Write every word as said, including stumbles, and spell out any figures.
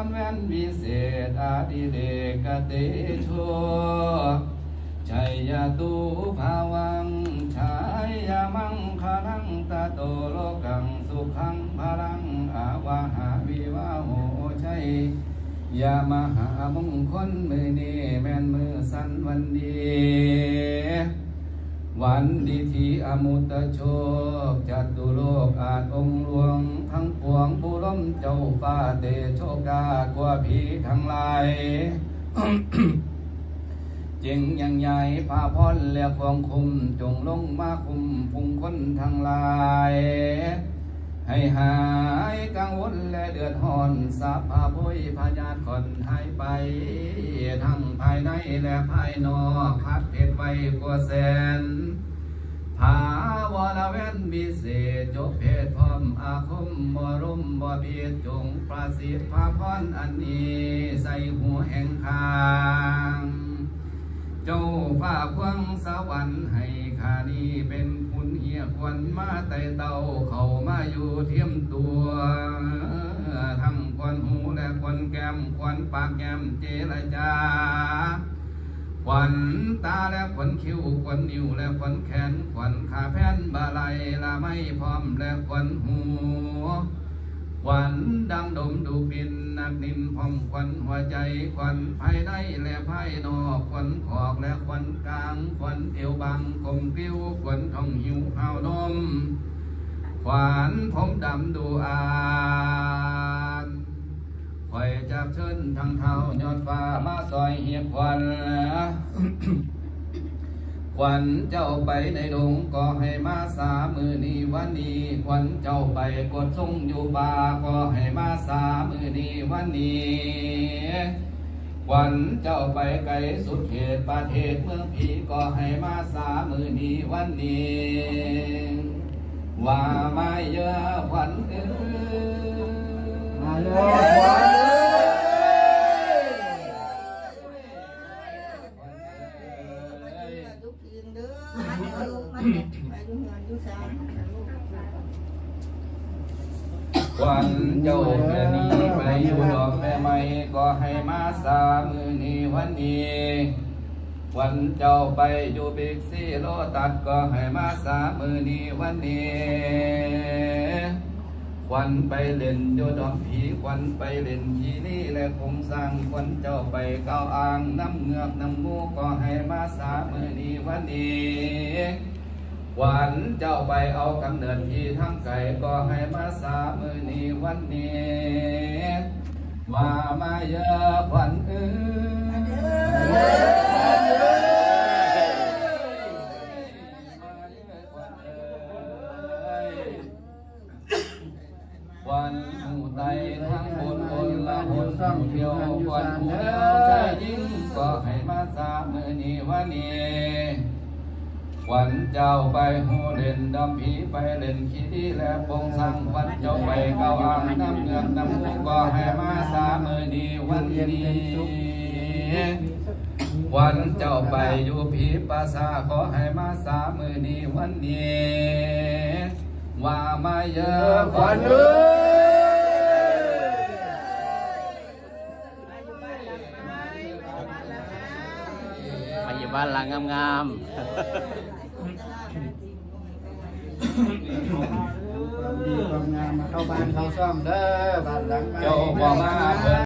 แว่นวิเศษอาดิเดกเตโชชัยยตุภาวังชายยามังคารังตาโตโลกังสุขังพลังอาวาหาวิวาโหชัยยามหามงคลมือนี้แม่นมือสันวันดีวันดีทีอมุตโชคจัตุโลกอาจองค์หลวงทั้งปวงบุรมเจ้าฟ้าเตโชกากว่าผีทั้งหลาย จึงยังใหญ่พาพรและความคุมจงลงมาคุมฟุงคนทั้งหลายให้หายกังวลและเดือดร้อนสัพพะพุยพญาติคนหายไปทั้งภายในและภายนอกคัดเพชรไว้กว่าแสนภาวรเว้นวิเศษจบเพศพร้อมอาคมบรุมบ่เบียดจงประสิทธิ์พาพรอันนี้ใส่หัวแห่งคางเจ้าฝ่าควงสวรรค์ให้ข้านี้เป็นคุณเฮียควันมาไต่เต่าเข้ามาอยู่เทียมตัวทั้งควันหูและควันแก้มควันปากแก้มเจรจาควันตาและควันคิ้วควันนิ้วและควันแขนควันขาแผ่นบาลัยละไม่พร้อมและควันหูควันดังดมดูบินนักนินพองควันหัวใจควันภายในและภายนอกควันขอกและควันกลางควันเอวบังกลมกิ้วควันท้องหิวเอานมควันผมดำดูอานคอยจับเชิญทางเท้ายอดฟ้ามาซอยเหียบควันควันเจ้าไปในดงก็ให้มาสามือนี้วันนี้ควันเจ้าไปกดทรงอยู่ป่าก็ให้มาสามือนี้วันนี้ควันเจ้าไปไกลสุดเขตประเทศเมืองผีก็ให้มาสามือนี้วันนี้ว่าไม่เยอะควันเอ้ยมาเยอะควันควันเจ้าแม่นี้ไปอยู่ดอกแม่ไม้ก็ให้มาสามือนี้วันนี้ควันเจ้าไปอยู่บิ๊กซีโลตัดก็ให้มาสามือนี้วันนี้ควันไปเล่นอยู่ดอกผีควันไปเล่นทีนี่และคงสร้างควันเจ้าไปเก้าอ่างน้ำเงือกน้ำมูกก็ให้มาสามือนี้วันนี้ควันเจ้าไปเอากำเนิดที่ทั้งไก่ก็ให้มาสามือนี้วันนี้ว่ามาเยอะควันเอ้ยควันหูไตทั้งบนบนละหนสั่งเที่ยวควันหูเดียวใจยิ่งก็ให้มาสามือนี้วันนี้ควันเจ้าไปหูเล่นดำผีไปเล่นขี้ดีและปงสังควันเจ้าไปเก้าอ่างน้ำเงือกน้ำมูกก็ให้มาสามือนี้วันนี้ควันเจ้าไปอยู่ผีปราสาขอให้มาสามือนี้วันนี้ว่ามาเยอะควันเอ้มาอยู่บ้านหลังงามๆดีความงามมาเข้าบ้านเข้าซ่อมเด้อบ้านหลังใหม่เจ้าบ่มาเพิ่น